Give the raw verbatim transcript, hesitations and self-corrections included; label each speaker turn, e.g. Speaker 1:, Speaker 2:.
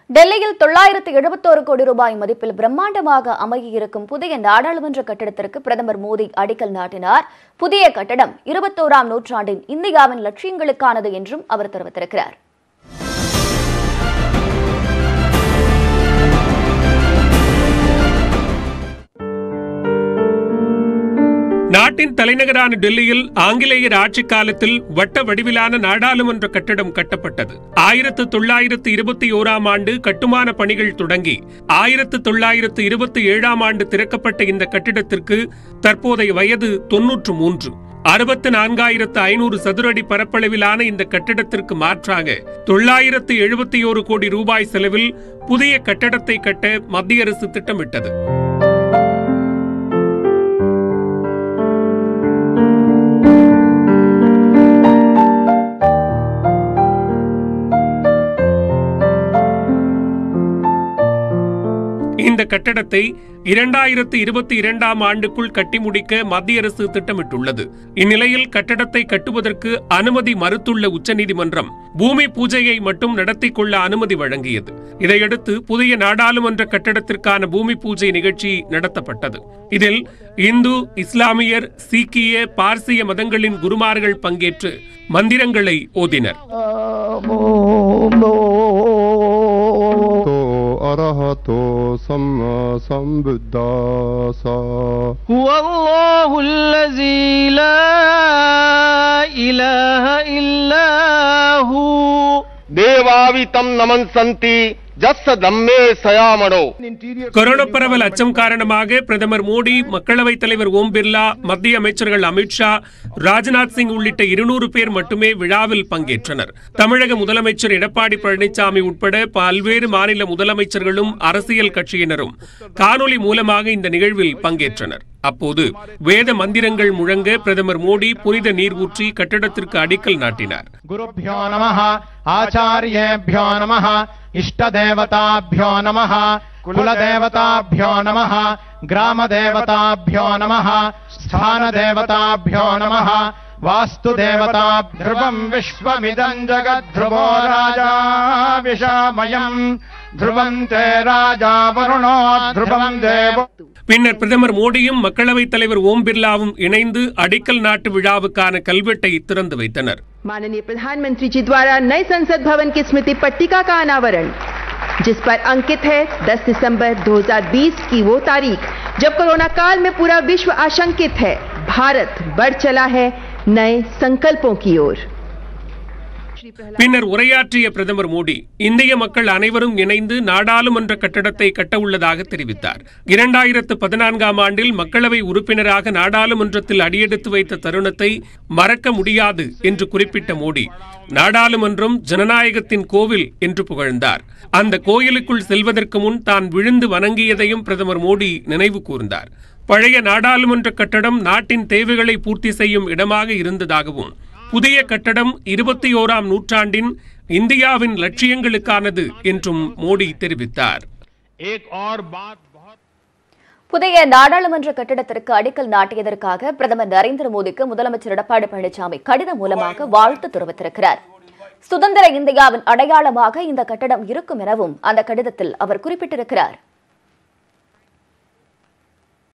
Speaker 1: டெல்லியில் தொள்ளாயிரத்து எழுபத்தோரு கோடி ரூபாய் மதிப்பில் பிரம்மாண்டமாக அமையிருக்கும் புதிய நாடாளுமன்ற கட்டடத்திற்கு பிரதமர் மோடி அடிக்கல் நாட்டினார். புதிய கட்டடம் இருபத்தோராம் நூற்றாண்டின் இந்தியாவின் லட்சியங்களுக்கானது என்றும் அவர் தெரிவித்திருக்கிறார்.
Speaker 2: நாட்டின் தலைநகரான டெல்லியில் ஆங்கிலேயர் ஆட்சி காலத்தில் வட்ட வடிவிலான நாடாளுமன்ற கட்டடம் கட்டப்பட்டது. ஆயிரத்து தொள்ளாயிரத்து இருபத்தி ஓராம் ஆண்டு கட்டுமான பணிகள் தொடங்கி ஆயிரத்து தொள்ளாயிரத்து இருபத்தி ஏழாம் ஆண்டு திறக்கப்பட்ட இந்த கட்டிடத்திற்கு தற்போதைய வயது தொன்னூற்று மூன்று. அறுபத்து நான்காயிரத்து ஐநூறு சதுரடி பரப்பளவிலான இந்த கட்டிடத்திற்கு மாற்றாக தொள்ளாயிரத்து எழுபத்தி ஓரு கோடி ரூபாய் செலவில் புதிய கட்டடத்தை கட்ட மத்திய அரசு திட்டமிட்டது. இந்த கட்டடத்தை இரண்டாயிரத்து இருபத்தி இரண்டாம் ஆண்டுக்குள் கட்டி முடிக்க மத்திய அரசு திட்டமிட்டுள்ளது. இந்நிலையில் கட்டடத்தை கட்டுவதற்கு அனுமதி மறுத்துள்ள உச்சநீதிமன்றம் பூமி பூஜையை மட்டும் நடத்தி கொள்ள அனுமதி வழங்கியது. இதையடுத்து புதிய நாடாளுமன்ற கட்டடத்திற்கான பூமி பூஜை நிகழ்ச்சி நடத்தப்பட்டது. இதில் இந்து, இஸ்லாமியர், சீக்கிய, பார்சிய மதங்களின் குருமார்கள் பங்கேற்று மந்திரங்களை ஓதினர்.
Speaker 3: அரஹதோ சம்மா சம்புத்தாஸா
Speaker 4: வல்லாஹுல்லஸீ லா இலாஹ இல்லாஹு
Speaker 3: தேவாவிதம் நமன்சந்தி
Speaker 2: கொரோனா பரவல் அச்சம் காரணமாக பிரதமர் மோடி, மக்களவைத் தலைவர் ஓம் பிர்லா, மத்திய அமைச்சர்கள் அமித்ஷா, ராஜ்நாத் சிங் உள்ளிட்ட இருநூறு பேர் மட்டுமே விழாவில் பங்கேற்றனர். தமிழக முதலமைச்சர் எடப்பாடி பழனிசாமி உட்பட பல்வேறு மாநில முதலமைச்சர்களும் அரசியல் கட்சியினரும் காணொலி மூலமாக இந்த நிகழ்வில் பங்கேற்றனர். அப்போது வேத மந்திரங்கள் முழங்க பிரதமர் மோடி புனித நீர் ஊற்றி கட்டடத்திற்கு அடிக்கல் நாட்டினார்.
Speaker 4: குருப்யோ நமஹ, ஆச்சார்யேப்யோ நமஹ, இஷ்டதேவதாப்யோ நமஹ, குலதேவதாப்யோ நமஹ, கிராமதேவதாப்யோ நமஹ, ஸ்தானதேவதாப்யோ நமஹ, வாஸ்துதேவதாப்யம் விஸ்வமிதம் ஜகத்ருவோ ராஜா விஷாமயம் த்ருவம் தே ராஜா வருணோ த்ருவம் தேவோ.
Speaker 2: பின்னர் பிரதமர் மோடியும் மக்களவைத் தலைவர் ஓம் பிர்லாவும் இணைந்து அடிக்கல் நாட்டு விழாவுக்கான கல்வெட்டை திறந்து வைத்தனர்.
Speaker 5: माननीय प्रधानमंत्री जी द्वारा नए संसद भवन की स्मृति पट्टिका का अनावरण, जिस पर अंकित है दस दिसंबर दो हज़ार बीस की वो तारीख जब कोरोना काल में पूरा विश्व आशंकित है. भारत बढ़ चला है नए संकल्पों की ओर.
Speaker 2: பின்னர் உரையாற்றிய பிரதமர் மோடி இந்திய மக்கள் அனைவரும் இணைந்து நாடாளுமன்ற கட்டடத்தை கட்ட உள்ளதாக தெரிவித்தார். இரண்டாயிரத்து பதினான்காம் ஆண்டில் மக்களவை உறுப்பினராக நாடாளுமன்றத்தில் அடியெடுத்து வைத்த தருணத்தை மறக்க முடியாது என்று குறிப்பிட்ட மோடி, நாடாளுமன்றம் ஜனநாயகத்தின் கோவில் என்று புகழ்ந்தார். அந்த கோயிலுக்குள் செல்வதற்கு முன் தான் விழுந்து வணங்கியதையும் பிரதமர் மோடி நினைவு கூர்ந்தார். பழைய நாடாளுமன்ற கட்டடம் நாட்டின் தேவைகளை பூர்த்தி செய்யும் இடமாக இருந்ததாகவும் புதிய கட்டடம் இருபத்தி ஓராம் நூற்றாண்டின் இந்தியாவின் லட்சியங்களுக்கானது என்றும் மோடி தெரிவித்தார்.
Speaker 1: புதிய நாடாளுமன்ற கட்டடத்திற்கு அடிக்கல் நாட்டியதற்காக பிரதமர் நரேந்திர மோடிக்கு முதலமைச்சர் எடப்பாடி பழனிசாமி கடிதம் மூலமாக வாழ்த்து தெரிவித்திருக்கிறார். சுதந்திர இந்தியாவின் அடையாளமாக இந்த கட்டடம் இருக்கும் எனவும் அந்த கடிதத்தில் அவர் குறிப்பிட்டிருக்கிறார்.